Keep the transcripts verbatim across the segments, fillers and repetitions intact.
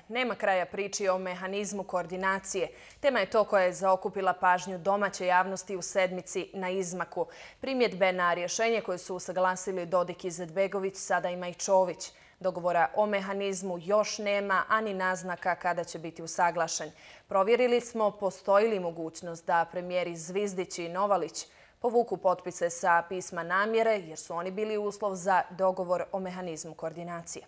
Nema kraja priči o mehanizmu koordinacije. Tema je to koja je zaokupila pažnju domaće javnosti u sedmici na izmaku. Primjedbe na rješenje koje su usaglasili Dodik i Izetbegović sada ima i Čović. Dogovora o mehanizmu još nema, ani naznaka kada će biti usaglašen. Provjerili smo postoji li mogućnost da premijeri Zvizdić i Novalić povuku potpise sa pisma namjere jer su oni bili uslov za dogovor o mehanizmu koordinacije.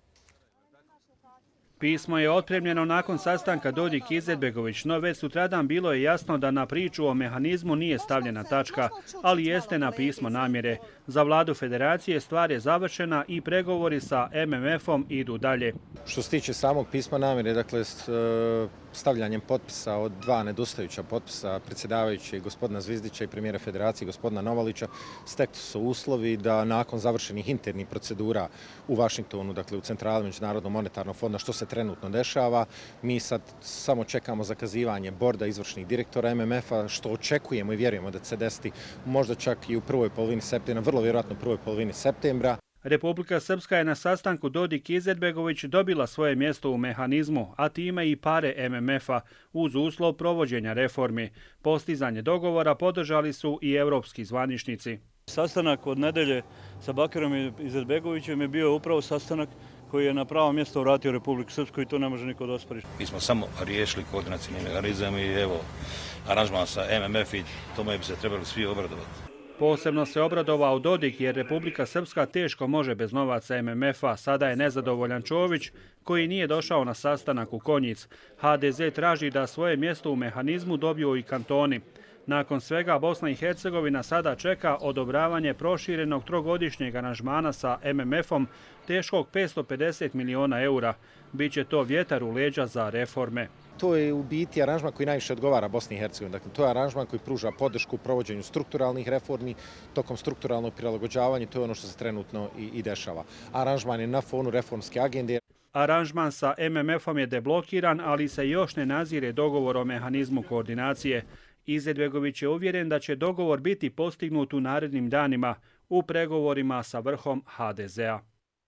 Pismo je otpremljeno nakon sastanka Dodik i Izetbegović, no već sutradan bilo je jasno da na priču o mehanizmu nije stavljena tačka, ali jeste na pismo namjere. Za vladu federacije stvar je završena i pregovori sa M M F-om idu dalje. Što se tiče samog pisma namjere, dakle stavljanjem potpisa od dva nedostajuća potpisa predsjedavajućeg gospodina Zvizdića i premijera federacije gospodina Novalića, stekli su uslovi da nakon završenih internih procedura u Vašingtonu, dakle u centrali Međunarodnog monetarnog fonda, što se trenutno dešava, mi sad samo čekamo zakazivanje borda izvršnih direktora M M F-a, što očekujemo i vjerujemo da će se desiti možda čak i u prvoj polovini septembra, vrlo vjerojatno u prvoj polovini septembra. Republika Srpska je na sastanku Dodik i Izetbegović dobila svoje mjesto u mehanizmu, a time i pare M M F-a uz uslov provođenja reformi. Postizanje dogovora podržali su i evropski zvaničnici. Sastanak od nedelje sa Bakirom i Izetbegovićem je bio upravo sastanak koji je na pravo mjesto vratio Republiku Srpsku i to ne može niko da ospori. Mi smo samo riješili koordinacijni mehanizam i evo aranžman sa M M F i tome bi se trebali svi obradovati. Posebno se obradovao Dodik jer Republika Srpska teško može bez novaca M M F-a. Sada je nezadovoljan Čović koji nije došao na sastanak u Konjic. H D Z traži da svoje mjesto u mehanizmu dobiju i kantoni. Nakon svega Bosna i Hercegovina sada čeka odobravanje proširenog trogodišnjeg aranžmana sa M M F-om teškog petsto pedeset miliona eura. Biće to vjetar u leđa za reforme. To je u biti aranžman koji najviše odgovara Bosni i Hercegovini. Dakle, to je aranžman koji pruža podršku u provođenju strukturalnih reformi, tokom strukturalnog prilagođavanja, to je ono što se trenutno i, i dešava. Aranžman je na fonu reformske agende. Aranžman sa M M F-om je deblokiran, ali se još ne nazire dogovor o mehanizmu koordinacije. Izetbegović je uvjeren da će dogovor biti postignut u narednim danima u pregovorima sa vrhom H D Z-a.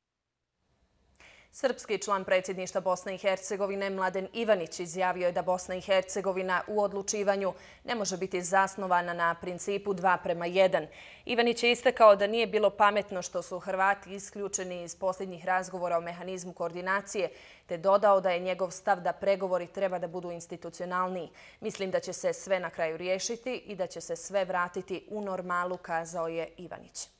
Srpski član predsjedništva Bosne i Hercegovine Mladen Ivanić izjavio je da Bosna i Hercegovina u odlučivanju ne može biti zasnovana na principu dva prema jedan. Ivanić je istakao da nije bilo pametno što su Hrvati isključeni iz posljednjih razgovora o mehanizmu koordinacije, te dodao da je njegov stav da pregovori treba da budu institucionalniji. Mislim da će se sve na kraju riješiti i da će se sve vratiti u normalu, kazao je Ivanić.